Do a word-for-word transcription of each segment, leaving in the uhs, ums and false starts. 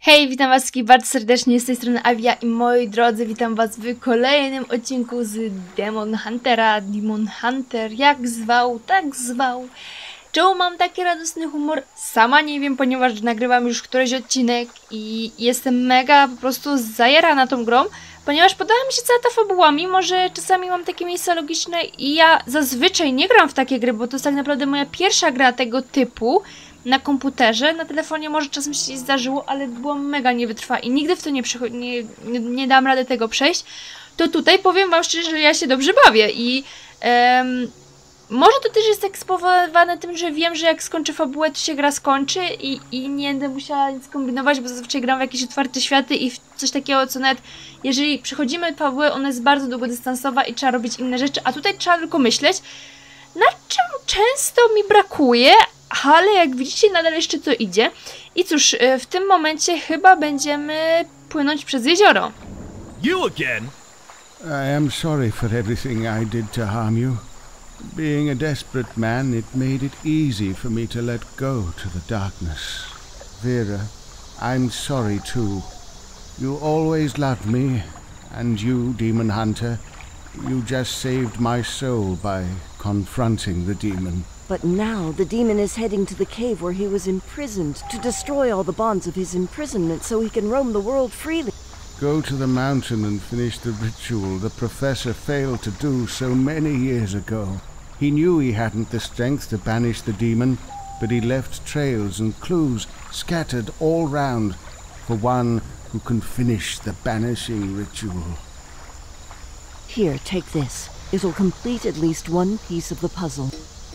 Hej, witam was wszystkich bardzo serdecznie, z tej strony Avia i moi drodzy, witam was w kolejnym odcinku z Demon Huntera, Demon Hunter, jak zwał, tak zwał. Czemu mam taki radosny humor? Sama nie wiem, ponieważ nagrywam już któryś odcinek i jestem mega po prostu zajarana tą grą, ponieważ podoba mi się cała ta fabuła, mimo że czasami mam takie miejsca logiczne i ja zazwyczaj nie gram w takie gry, bo to jest tak naprawdę moja pierwsza gra tego typu na komputerze. Na telefonie może czasem się zdarzyło, ale byłam mega niewytrwała i nigdy w to nie, nie, nie, nie dam rady tego przejść. To tutaj powiem wam szczerze, że ja się dobrze bawię i em, może to też jest tak spowodowane tym, że wiem, że jak skończę fabułę, to się gra skończy i, i nie będę musiała nic kombinować, bo zazwyczaj gram w jakieś otwarte światy i w coś takiego, co nawet jeżeli przechodzimy fabułę, ona jest bardzo długodystansowa i trzeba robić inne rzeczy, a tutaj trzeba tylko myśleć, nad czym często mi brakuje, ale jak widzicie, nadal jeszcze to idzie. I cóż, w tym momencie chyba będziemy płynąć przez jezioro. You again? I am sorry for everything I did to harm you. Being a desperate man, it made it easy for me to let go to the darkness. Vera, I'm sorry too. You always loved me, and you, Demon Hunter, you just saved my soul by confronting the demon. But now the demon is heading to the cave where he was imprisoned to destroy all the bonds of his imprisonment so he can roam the world freely. Go to the mountain and finish the ritual the professor failed to do so many years ago. He knew he hadn't the strength to banish the demon, but he left trails and clues scattered all round for one who can finish the banishing ritual. Here, take this. It'll complete at least one piece of the puzzle.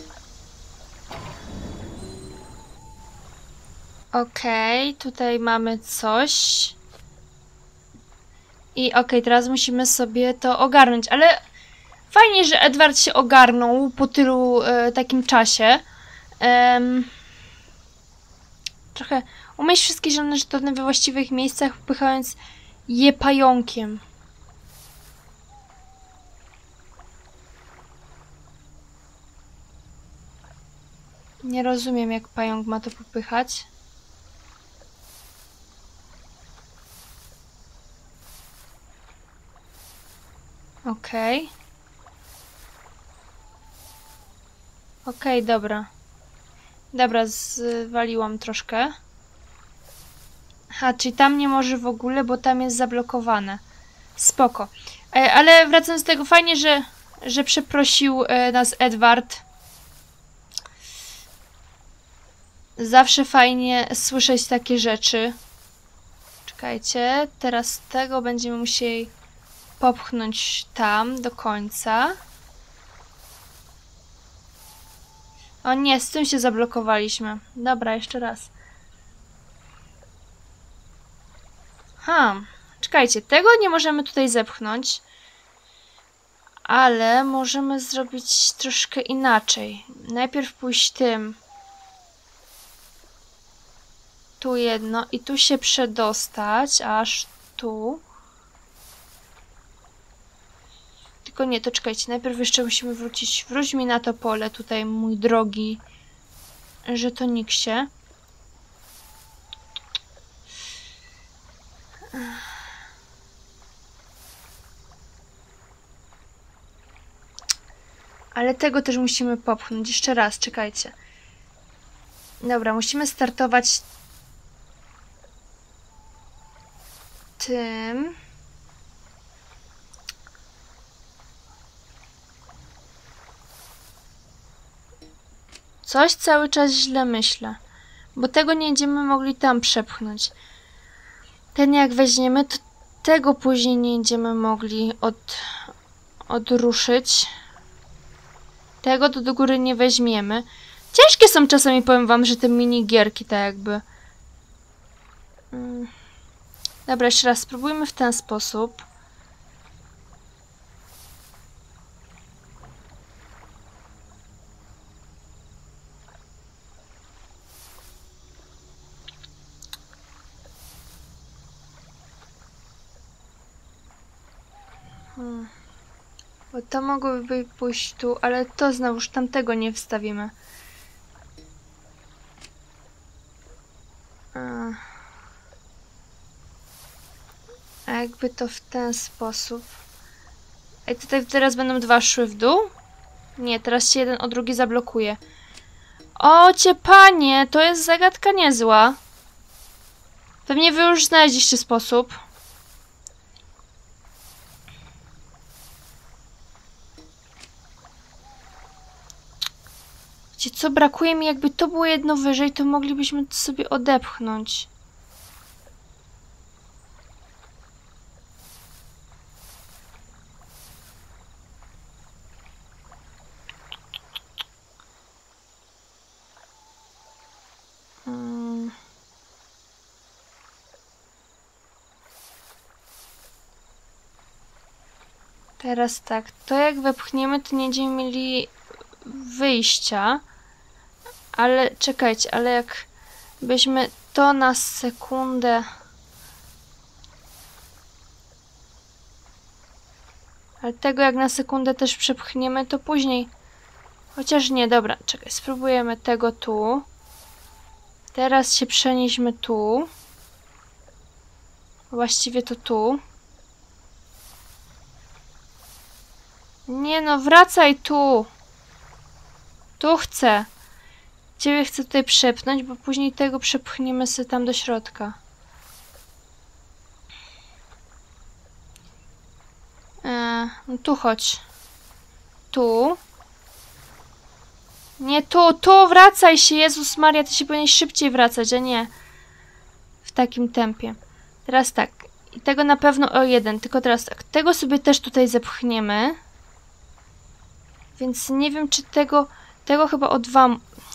Okej, okay, tutaj mamy coś. I okej, okay, teraz musimy sobie to ogarnąć, ale fajnie, że Edward się ogarnął po tylu e, takim czasie. Ehm, trochę umieść wszystkie zielone żetony we właściwych miejscach, wpychając je pająkiem. Nie rozumiem, jak pająk ma to popychać. Okej. Okay. Okej, okay, dobra. Dobra, zwaliłam troszkę. Aha, czyli tam nie może w ogóle, bo tam jest zablokowane. Spoko. E, ale wracając do tego, fajnie, że, że przeprosił e, nas Edward. Zawsze fajnie słyszeć takie rzeczy. Czekajcie, teraz tego będziemy musieli popchnąć tam do końca. O nie, z tym się zablokowaliśmy. Dobra, jeszcze raz. Ha, czekajcie, tego nie możemy tutaj zepchnąć. Ale możemy zrobić troszkę inaczej. Najpierw pójść tym. Tu jedno i tu się przedostać, aż tu. Tylko nie, to czekajcie, najpierw jeszcze musimy wrócić. Wróć mi na to pole tutaj, mój drogi żetoniksie. Ale tego też musimy popchnąć. Jeszcze raz, czekajcie. Dobra, musimy startować tym. Coś cały czas źle myślę, bo tego nie będziemy mogli tam przepchnąć. Ten jak weźmiemy, to tego później nie będziemy mogli od, odruszyć. Tego to do góry nie weźmiemy. Ciężkie są czasami, powiem wam, że te minigierki tak jakby. Hmm. Dobra, jeszcze raz spróbujmy w ten sposób. Hmm. Bo to mogłoby pójść tu, ale to znowuż tamtego nie wstawimy. A jakby to w ten sposób. Ej, tutaj teraz będą dwa szły w dół? Nie, teraz się jeden o drugi zablokuje. O, cię panie, to jest zagadka niezła. Pewnie wy już znaleźliście sposób. Wiecie co, brakuje mi, jakby to było jedno wyżej, to moglibyśmy to sobie odepchnąć. Hmm. Teraz tak, to jak wepchniemy, to nie będziemy mieli wyjścia. Ale czekajcie, ale jak byśmy to na sekundę... Ale tego jak na sekundę też przepchniemy, to później... Chociaż nie, dobra, czekaj, spróbujemy tego tu. Teraz się przenieśmy tu. Właściwie to tu. Nie no, wracaj tu! Tu chcę! Ciebie chcę tutaj przepchnąć, bo później tego przepchniemy sobie tam do środka. Eee, no tu chodź. Tu. Nie tu, tu, wracaj się! Jezus Maria, ty się powinieneś szybciej wracać, a nie w takim tempie. Teraz tak. I tego na pewno o jeden, tylko teraz tak. Tego sobie też tutaj zepchniemy. Więc nie wiem, czy tego... Tego chyba o dwa...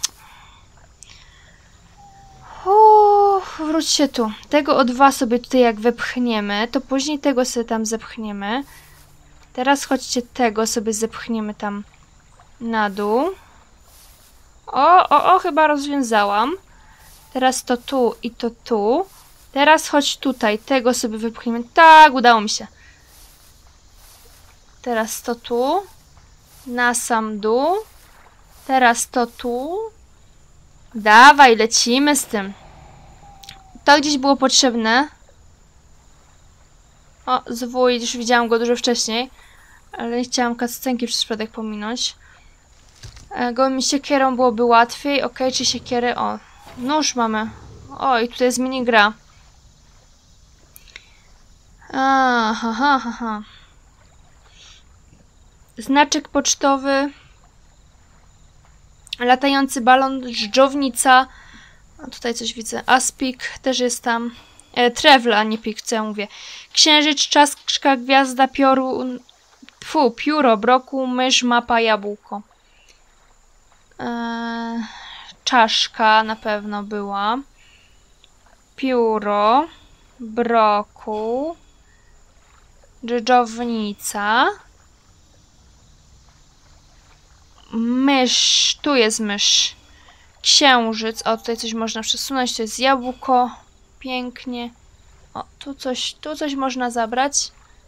Uff, wróćcie tu. Tego o dwa sobie tutaj jak wepchniemy, to później tego sobie tam zepchniemy. Teraz chodźcie, tego sobie zepchniemy tam na dół. O, o, o, chyba rozwiązałam. Teraz to tu i to tu. Teraz chodź tutaj, tego sobie wypchniemy. Tak, udało mi się. Teraz to tu. Na sam dół. Teraz to tu. Dawaj, lecimy z tym. To gdzieś było potrzebne. O, zwój, już widziałam go dużo wcześniej. Ale nie chciałam cutscenki przez przypadek pominąć. Gołymi siekierą byłoby łatwiej. Ok, czy siekiery? O, nóż mamy. O, i tutaj jest minigra. Aha, ha, ha, ha. Znaczek pocztowy. Latający balon, dżdżownica. A tutaj coś widzę. Aspik też jest tam. E, Trewla, a nie pik, co ja mówię. Księżyc, czaszka, gwiazda, piorun. Fu, pióro, brokuł, mysz, mapa, jabłko. E, czaszka na pewno była. Pióro. Brokuł. Dżdżownica. Mysz. Tu jest mysz. Księżyc. O, tutaj coś można przesunąć. To jest jabłko. Pięknie. O, tu coś, tu coś można zabrać.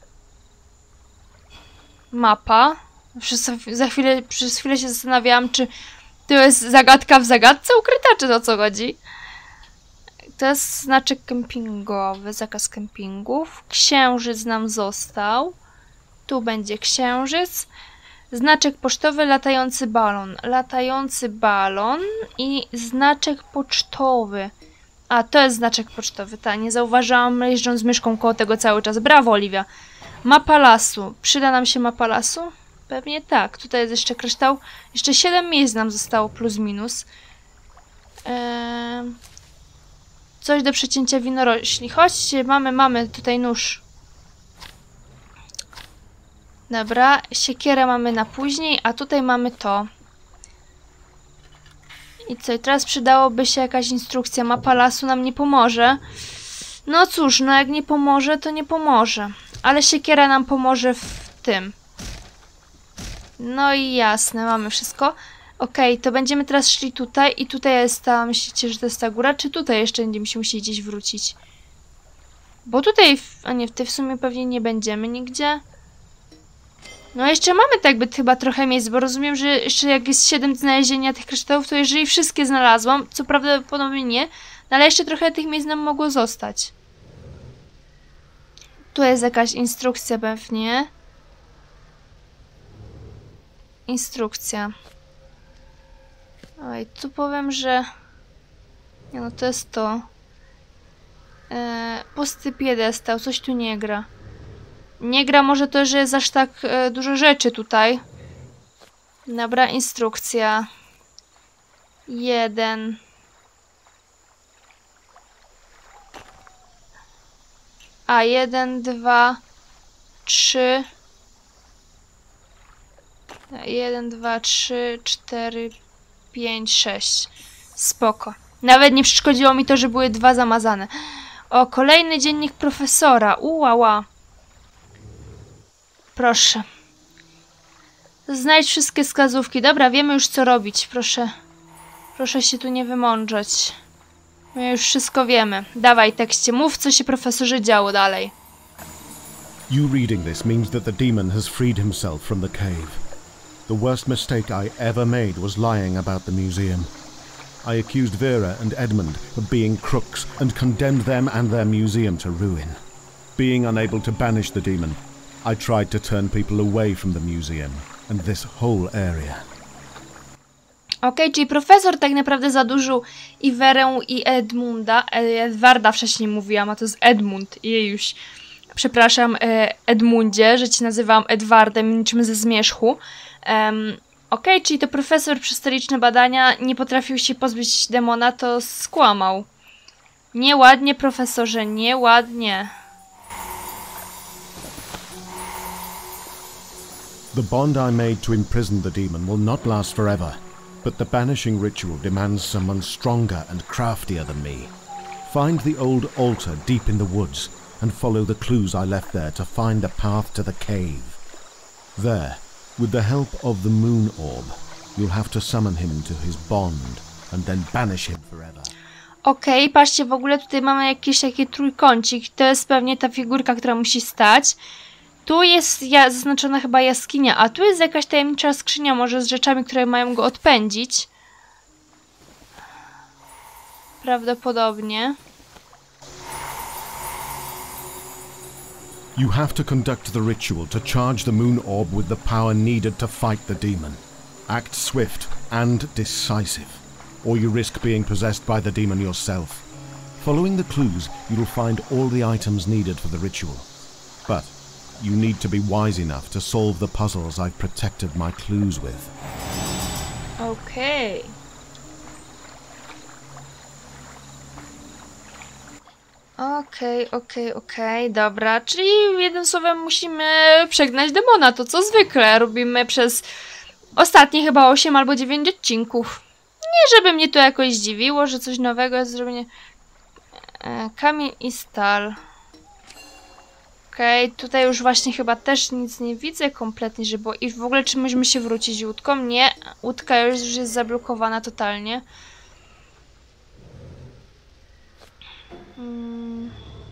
Mapa. Przez, za chwilę, przez chwilę się zastanawiałam, czy to jest zagadka w zagadce ukryta, czy o co chodzi. To jest znaczek kempingowy, zakaz kempingów. Księżyc nam został. Tu będzie księżyc. Znaczek pocztowy, latający balon. Latający balon i znaczek pocztowy. A, to jest znaczek pocztowy. Ta, nie zauważyłam, jeżdżąc myszką koło tego cały czas. Brawo, Oliwia. Mapa lasu. Przyda nam się mapa lasu? Pewnie tak. Tutaj jest jeszcze kryształ. Jeszcze siedem miejsc nam zostało, plus minus. Eee... Coś do przecięcia winorośli. Chodźcie, mamy, mamy tutaj nóż. Dobra, siekierę mamy na później, a tutaj mamy to. I co, i teraz przydałoby się jakaś instrukcja. Mapa lasu nam nie pomoże. No cóż, no jak nie pomoże, to nie pomoże. Ale siekiera nam pomoże w tym. No i jasne, mamy wszystko. Okej, okay, to będziemy teraz szli tutaj i tutaj jest ta, myślicie, że to jest ta góra, czy tutaj jeszcze będziemy się musieli gdzieś wrócić? Bo tutaj, a nie, w tej w sumie pewnie nie będziemy nigdzie. No jeszcze mamy tak jakby chyba trochę miejsc, bo rozumiem, że jeszcze jak jest siedem znalezienia tych kryształów, to jeżeli wszystkie znalazłam, co prawdopodobnie nie, no ale jeszcze trochę tych miejsc nam mogło zostać. Tu jest jakaś instrukcja pewnie. Instrukcja. Oj, tu powiem, że... Nie no, to jest to. Eee, pusty piedestał, coś tu nie gra. Nie gra może to, że jest aż tak e, dużo rzeczy tutaj. Dobra, instrukcja. Jeden. A, jeden, dwa, trzy. Jeden, dwa, trzy, cztery, pięć, sześć. Spoko. Nawet nie przeszkodziło mi to, że były dwa zamazane. O, kolejny dziennik profesora. Ułała. Proszę. Znajdź wszystkie wskazówki. Dobra, wiemy już co robić. Proszę. Proszę się tu nie wymądrzeć. My już wszystko wiemy. Dawaj, tekście. Mów, co się profesorze działo dalej. You reading this means that the demon has freed himself from the cave. The worst mistake I ever made was lying about the museum. I accused Vera and Edmund of being crooks and condemned them and their museum to ruin. Being unable to banish the demon, I tried to turn people away from the museum and this whole area. Okej, okay, czyli profesor tak naprawdę zadłużył i Werę, i Edmunda. Edwarda wcześniej mówiłam, a to jest Edmund. Jejuś. Przepraszam, Edmundzie, że ci nazywam Edwardem, niczym ze zmierzchu. Um, Okej, okay, czyli to profesor przez te liczne badania nie potrafił się pozbyć demona, to skłamał. Nieładnie, profesorze, nieładnie. The bond I made to imprison the demon will not last forever, but the banishing ritual demands someone stronger and craftier than me. Find the old altar deep in the woods and follow the clues I left there to find the path to the cave. There, with the help of the moon orb, you'll have to summon him to his bond and then banish him forever. Okej, okay, patrzcie, w ogóle tutaj mamy jakiś taki trójkącik. To jest pewnie ta figurka, która musi stać. Tu jest ja, zaznaczona chyba jaskinia, a tu jest jakaś tajemnicza skrzynia, może z rzeczami, które mają go odpędzić. Prawdopodobnie. You have to conduct the ritual to charge the moon orb with the power needed to fight the demon. Act swift and decisive, or you risk being possessed by the demon yourself. Following the clues, you'll find all the items needed for the ritual. But you need to be wise enough to solve the puzzles I've protected my clues with. Okay. Okej, okay, okej, okay, okej, okay. Dobra, czyli jednym słowem musimy przegnać demona, to co zwykle robimy przez ostatnie chyba osiem albo dziewięć odcinków. Nie, żeby mnie to jakoś zdziwiło, że coś nowego jest zrobienie. E, kamień i stal. Okej, okay, tutaj już właśnie chyba też nic nie widzę kompletnie, że było. I w ogóle czy możemy się wrócić łódką? Nie, łódka już, już jest zablokowana totalnie. Hmm.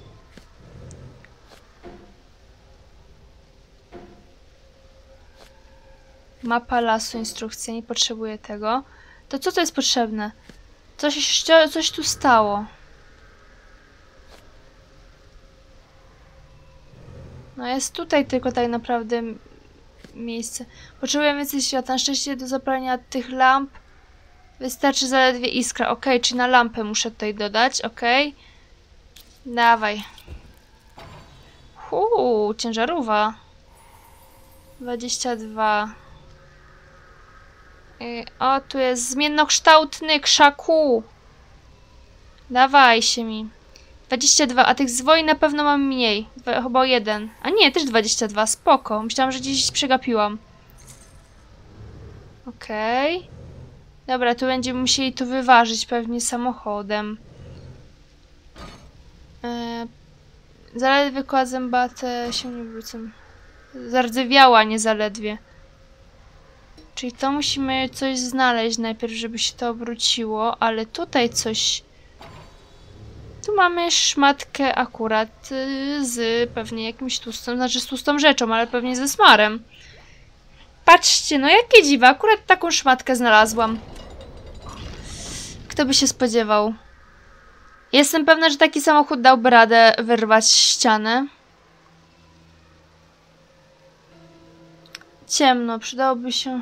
Mapa lasu, instrukcja, nie potrzebuję tego. To co to jest potrzebne? Coś, coś tu stało. No jest tutaj tylko tak naprawdę miejsce. Potrzebuję więcej światła. Na szczęście do zapalenia tych lamp wystarczy zaledwie iskra. Ok, czy na lampę muszę tutaj dodać. Ok. Dawaj. Huu, ciężarówka. dwadzieścia dwa. Yy, o, tu jest zmiennokształtny krzaku. Dawaj się mi. dwadzieścia dwa, a tych zwoi na pewno mam mniej. Chyba jeden. A nie, też dwadzieścia dwa, spoko. Myślałam, że gdzieś przegapiłam. Okej. Okay. Dobra, tu będziemy musieli to wyważyć pewnie samochodem. Eee, zaledwie koła zębate się nie wrócę. Zardzewiała, nie zaledwie. Czyli to musimy coś znaleźć najpierw, żeby się to obróciło, ale tutaj coś... Tu mamy szmatkę akurat y, z pewnie jakimś tłustą, znaczy z tłustą rzeczą, ale pewnie ze smarem. Patrzcie, no jakie dziwa, akurat taką szmatkę znalazłam. Kto by się spodziewał? Jestem pewna, że taki samochód dałby radę wyrwać ścianę. ciemno, przydałoby się...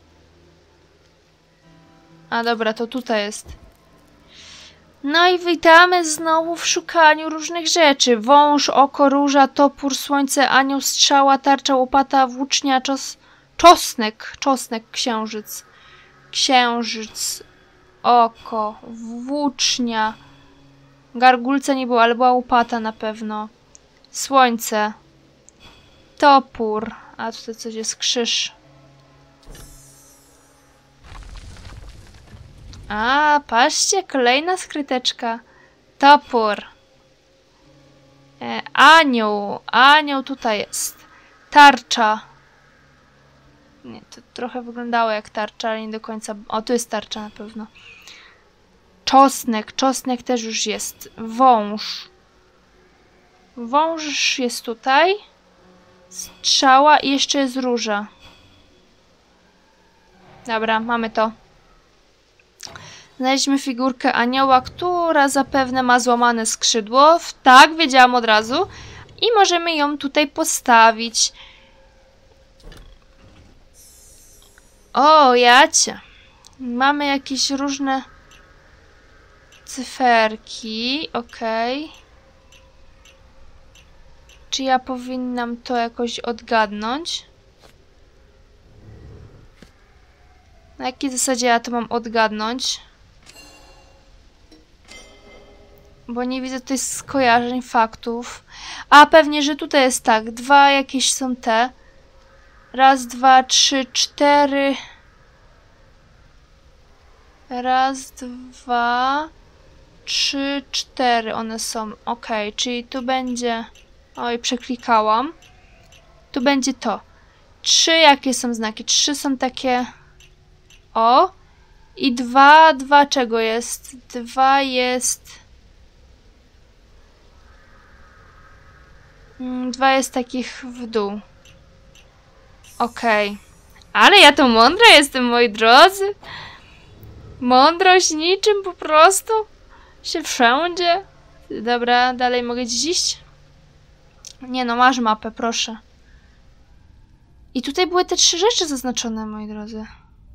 A dobra, to tutaj jest. No i witamy znowu w szukaniu różnych rzeczy. Wąż, oko, róża, topór, słońce, anioł, strzała, tarcza, łopata, włócznia, czos... czosnek, czosnek, księżyc. Księżyc, oko, włócznia. Gargulca nie było, ale była łopata na pewno. Słońce. Topór. A tutaj coś jest, krzyż. A, patrzcie, kolejna skryteczka. Topór. E, anioł. Anioł tutaj jest. Tarcza. Nie, to trochę wyglądało jak tarcza, ale nie do końca. O, tu jest tarcza na pewno. Czosnek. Czosnek też już jest. Wąż. Wąż jest tutaj. Strzała i jeszcze jest róża. Dobra, mamy to. Znaleźliśmy figurkę anioła, która zapewne ma złamane skrzydło. Tak, wiedziałam od razu. I możemy ją tutaj postawić. O, jacie. Mamy jakieś różne cyferki. Okej. Okay. Czy ja powinnam to jakoś odgadnąć? Na jakiej zasadzie ja to mam odgadnąć? Bo nie widzę tutaj skojarzeń, faktów. A, pewnie, że tutaj jest tak. Dwa jakieś są te. Raz, dwa, trzy, cztery. Raz, dwa, trzy, cztery. One są. Ok, czyli tu będzie... Oj, przeklikałam. Tu będzie to. Trzy, jakie są znaki? Trzy są takie... O. I dwa, dwa czego jest? Dwa jest... Dwa jest takich w dół. Okej. Okay. Ale ja to mądra jestem, moi drodzy. Mądrość niczym po prostu się wszędzie. Dobra, dalej mogę gdzieś iść? Nie no, masz mapę, proszę. I tutaj były te trzy rzeczy zaznaczone, moi drodzy.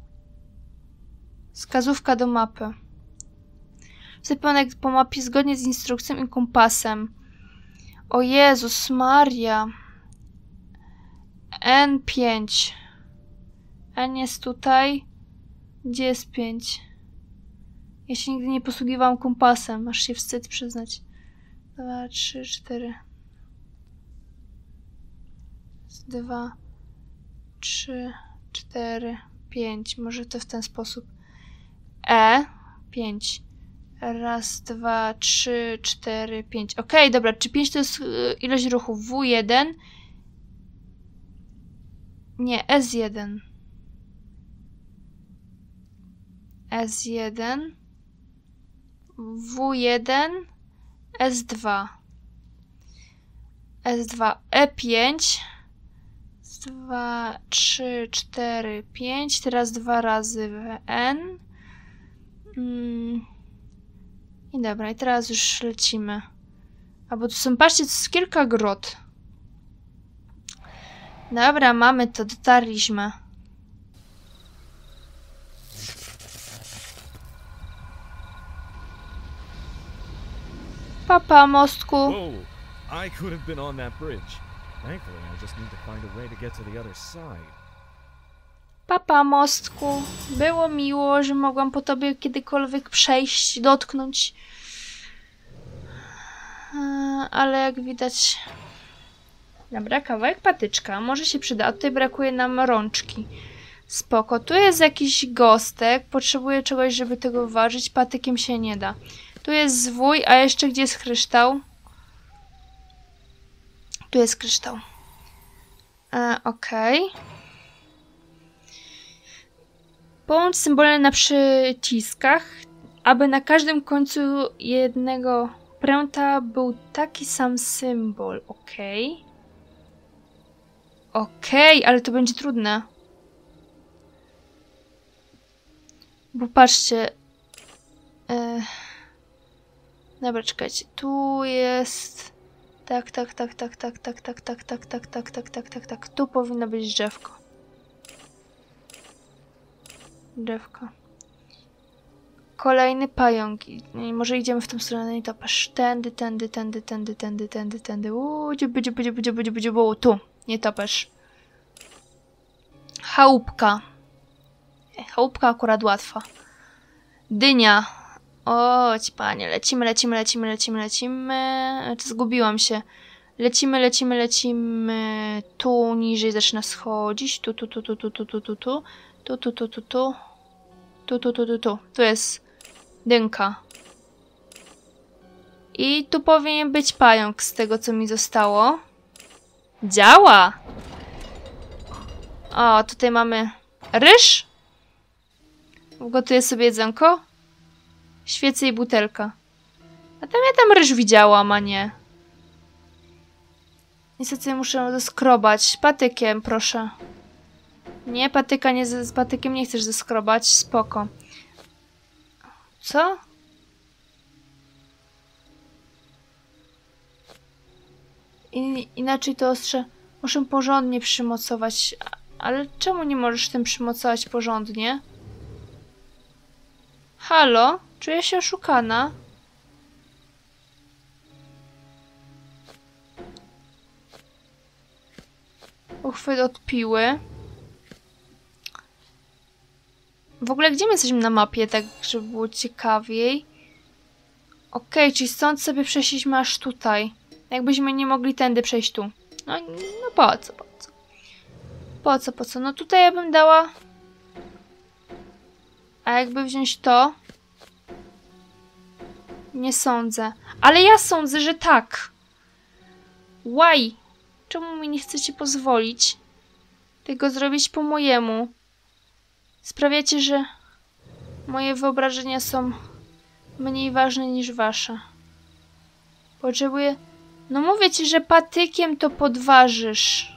Wskazówka do mapy. Wysypane po mapie zgodnie z instrukcją i kompasem. O Jezus Maria. N pięć. N jest tutaj. Gdzie jest pięć? Ja się nigdy nie posługiwałam kompasem. Aż się wstyd przyznać. Dwa, trzy, cztery. Dwa, trzy, cztery, pięć. Może to w ten sposób. E. pięć. Raz, dwa, trzy, cztery, pięć. Okej, okay, dobra. Czy pięć to jest y, ilość ruchów? W jeden. Nie, S jeden. S jeden. W jeden. S dwa. S dwa. E pięć. dwa, trzy, cztery, pięć. Teraz dwa razy w N. Mm. I dobra, i teraz już lecimy. A bo tu są, patrzcie, to jest kilka grot. Dobra, mamy to, dotarliśmy. Papa, mostku. Whoa, I could have been on that bridge. Thankfully, I just need to find a way to get to the other side. Papa, mostku. Było miło, że mogłam po tobie kiedykolwiek przejść, dotknąć. Ale jak widać... Dobra, kawałek patyczka. Może się przyda. A tutaj brakuje nam rączki. Spoko. Tu jest jakiś gostek. Potrzebuję czegoś, żeby tego ważyć. Patykiem się nie da. Tu jest zwój, a jeszcze gdzie jest kryształ? Tu jest kryształ. E, Okej. Okay. Połącz symbole na przyciskach, aby na każdym końcu jednego pręta był taki sam symbol. Okej. Okay. Okej, okay, ale to będzie trudne. Bo patrzcie. E... Dobra, czekajcie. Tu jest... Tak, tak, tak, tak, tak, tak, tak, tak, tak, tak, tak, tak, tak, tak, tak. Tu powinno być drzewko. Drzewka. Kolejny pająk. I może idziemy w tą stronę i to patrz. Tędy, tędy, tędy, tędy, tędy, tędy, tędy. Uuu, dziuby, dziuby, dziuby, dziuby, dziuby, dziuby. Tu, nie topesz. Chałupka. Chałupka akurat łatwa. Dynia. Oć, panie, lecimy, lecimy, lecimy, lecimy, lecimy. Zgubiłam się. Lecimy, lecimy, lecimy. Tu niżej zaczyna schodzić. Tu, tu, tu, tu, tu, tu, tu, tu, tu. Tu, tu, tu, tu, tu. Tu, tu, tu, tu, tu. Tu jest dynka. I tu powinien być pająk z tego, co mi zostało. Działa! O, tutaj mamy ryż. Gotuję sobie jedzonko. Świece i butelka. A tam ja tam ryż widziałam, a nie. Niestety muszę zeskrobać. Patykiem, proszę. Nie, patyka nie z, z patykiem nie chcesz zeskrobać. Spoko. Co? I, inaczej to ostrze muszę porządnie przymocować. Ale czemu nie możesz tym przymocować porządnie? Halo? Czuję się oszukana. Uchwyt od piły. W ogóle gdzie my jesteśmy na mapie, tak żeby było ciekawiej? Okej, okay, czyli stąd sobie przeszliśmy aż tutaj. Jakbyśmy nie mogli tędy przejść tu. No, no po co, po co? Po co, po co? No tutaj ja bym dała... A jakby wziąć to? Nie sądzę. Ale ja sądzę, że tak. Why? Czemu mi nie chcecie pozwolić tego zrobić po mojemu? Sprawiacie, że moje wyobrażenia są mniej ważne niż wasze. Potrzebuję... No mówię ci, że patykiem to podważysz.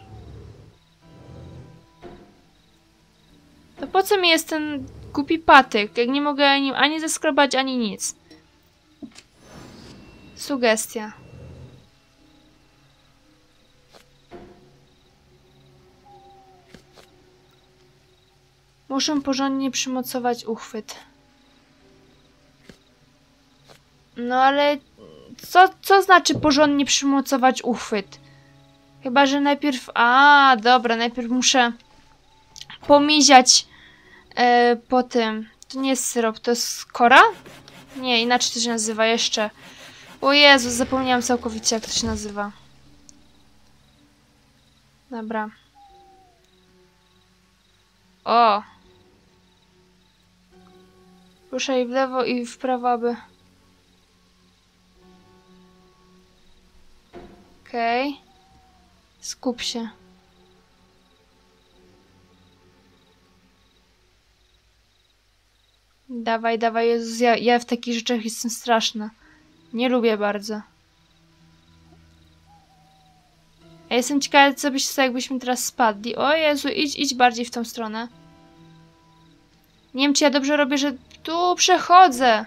To po co mi jest ten głupi patyk, jak nie mogę nim ani zeskrobać, ani nic? Sugestia. Muszę porządnie przymocować uchwyt. No ale... Co, co znaczy porządnie przymocować uchwyt? Chyba, że najpierw... A, dobra, najpierw muszę pomiziać e, po tym. To nie jest syrop, to jest kora? Nie, inaczej to się nazywa jeszcze. O Jezu, zapomniałam całkowicie, jak to się nazywa. Dobra. O! Ruszaj w lewo i w prawo, aby... Okej. Okay. Skup się. Dawaj, dawaj, Jezus, ja, ja w takich rzeczach jestem straszna. Nie lubię bardzo. Ja jestem ciekawa, co byś stało, jakbyśmy teraz spadli. O Jezu, idź, idź bardziej w tą stronę. Nie wiem, czy ja dobrze robię, że tu przechodzę.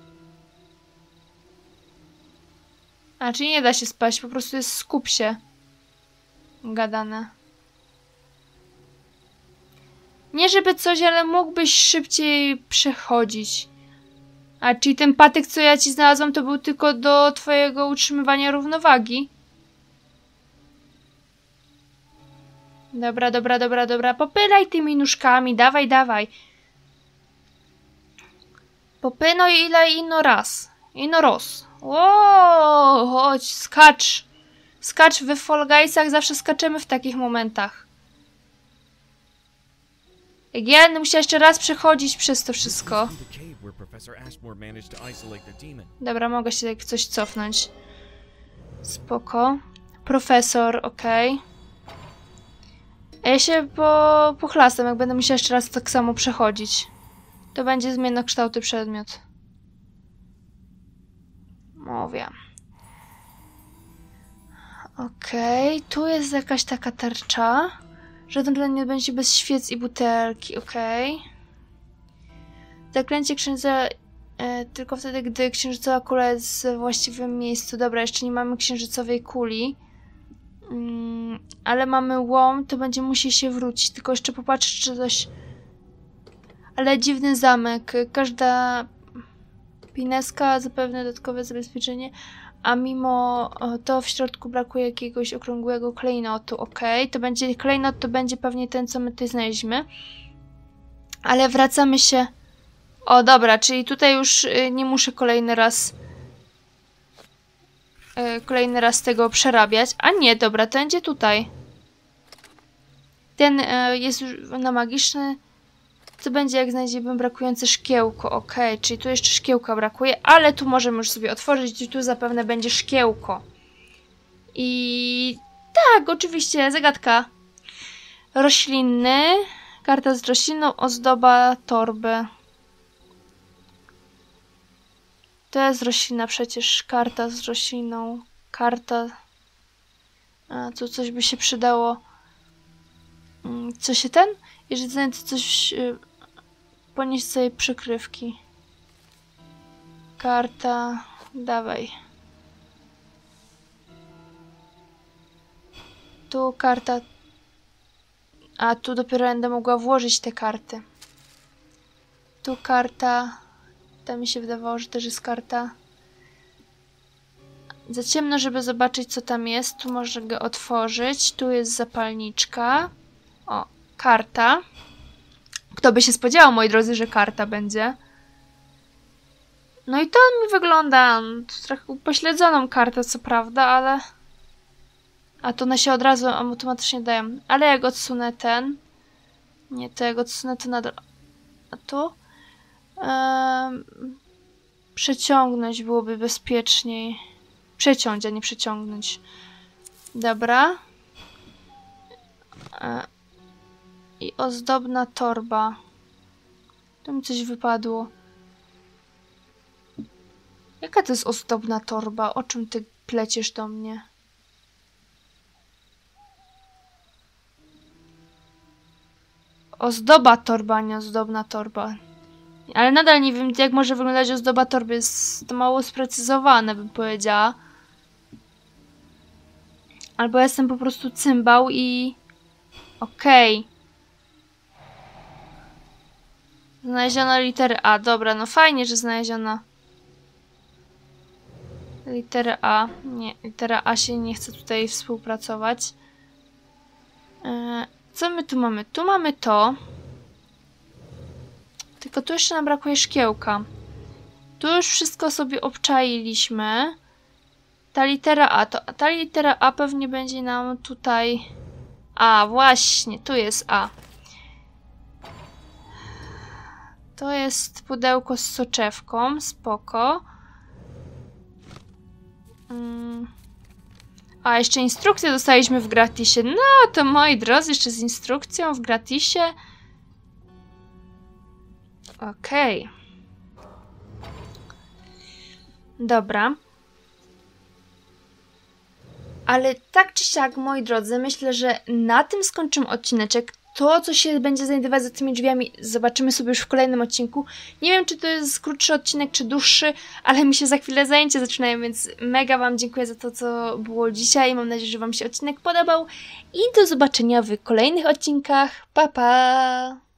A, czyli nie da się spaść, po prostu jest skup się. Gadane. Nie żeby coś, ale mógłbyś szybciej przechodzić. A, czyli ten patyk, co ja ci znalazłam, to był tylko do twojego utrzymywania równowagi? Dobra, dobra, dobra, dobra. Popylaj tymi nóżkami, dawaj, dawaj. Popyno ile ino raz. Ino roz. Ło, chodź, skacz. Skacz, wy w Fall Guysach zawsze skaczemy w takich momentach. Jak ja będę musiała jeszcze raz przechodzić przez to wszystko. Dobra, mogę się tak coś cofnąć. Spoko. Profesor, okej. Okay. A ja się po, pochlastam, jak będę musiała jeszcze raz tak samo przechodzić. To będzie zmiennokształtny przedmiot. Mówię. Okej, okay. Tu jest jakaś taka tarcza. Żaden plan nie będzie bez świec i butelki, okej. Okay. Zaklęcie księżyca e, tylko wtedy, gdy księżycowa kula jest w właściwym miejscu. Dobra, jeszcze nie mamy księżycowej kuli. Mm, ale mamy łom, to będzie musi się wrócić. Tylko jeszcze popatrzeć, czy coś... Ale dziwny zamek. Każda pineska zapewne dodatkowe zabezpieczenie, a mimo to w środku brakuje jakiegoś okrągłego klejnotu. Okej, to będzie klejnot, to będzie pewnie ten, co my tutaj znaleźliśmy. Ale wracamy się... O, dobra, czyli tutaj już nie muszę kolejny raz... Kolejny raz tego przerabiać. A nie, dobra, to będzie tutaj. Ten jest już na magiczny... Co będzie, jak znajdziemy brakujące szkiełko? Ok, czyli tu jeszcze szkiełka brakuje, ale tu możemy już sobie otworzyć i tu zapewne będzie szkiełko. I tak, oczywiście, zagadka. Roślinny. Karta z rośliną, ozdoba torby. To jest roślina przecież. Karta z rośliną. Karta. A, tu coś by się przydało. Co się ten? Jeżeli znajdę coś... Ponieść sobie przykrywki. Karta. Dawaj. Tu karta. A tu dopiero będę mogła włożyć te karty. Tu karta. Ta mi się wydawało, że też jest karta. Za ciemno, żeby zobaczyć, co tam jest. Tu można go otworzyć. Tu jest zapalniczka. O, karta. Kto by się spodziewał, moi drodzy, że karta będzie. No i to mi wygląda trochę upośledzoną kartę, co prawda, ale... A to one się od razu automatycznie dają. Ale jak odsunę ten... Nie, to jak odsunę to nadal... A tu? Ehm... Przeciągnąć byłoby bezpieczniej. Przeciąć, a nie przeciągnąć. Dobra. E I ozdobna torba. Tu mi coś wypadło. Jaka to jest ozdobna torba? O czym ty pleciesz do mnie? Ozdoba torba, nie ozdobna torba. Ale nadal nie wiem, jak może wyglądać ozdoba torby. Jest to mało sprecyzowane, bym powiedziała. Albo jestem po prostu cymbał i... Okej. Okay. Znaleziono literę A. Dobra, no fajnie, że znaleziono literę A. Nie, litera A się nie chce tutaj współpracować. Eee, co my tu mamy? Tu mamy to. Tylko tu jeszcze nam brakuje szkiełka. Tu już wszystko sobie obczailiśmy. Ta litera A. To, ta litera A pewnie będzie nam tutaj... A, właśnie, tu jest A. To jest pudełko z soczewką, spoko. Mm. A, jeszcze instrukcję dostaliśmy w gratisie. No, to moi drodzy, jeszcze z instrukcją w gratisie. Okej. Okay. Dobra. Ale tak czy siak, moi drodzy, myślę, że na tym skończymy odcineczek. To, co się będzie znajdować za tymi drzwiami, zobaczymy sobie już w kolejnym odcinku. Nie wiem, czy to jest krótszy odcinek, czy dłuższy, ale mi się za chwilę zajęcia zaczynają, więc mega wam dziękuję za to, co było dzisiaj. Mam nadzieję, że wam się odcinek podobał i do zobaczenia w kolejnych odcinkach. Pa, pa!